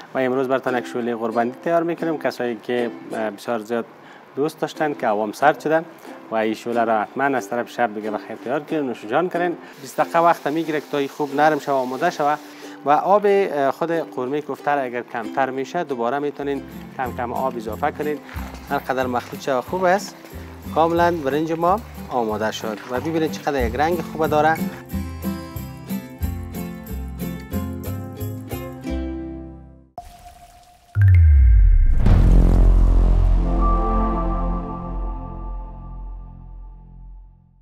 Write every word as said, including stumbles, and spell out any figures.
و امروز براتون یک شوله قربندی تیار میکنیم. کسایی که بسیار زیاد دوست داشتن که عوام سرد شدن و این شوله را حتما از طرف شب دیگه بخیر تیار کنین، نوش جان کنین. بیست دقیقه وقت میگیره که تا خوب نرم شوه، آماده شوه و آب خود قورمه کوفته را اگر کمتر میشه دوباره میتونین کم کم آب اضافه کنین، هر قدر مخلوط شوه خوب است. کاملا برنج ما آماده شد و ببینید چقدر یک رنگ خوب داره.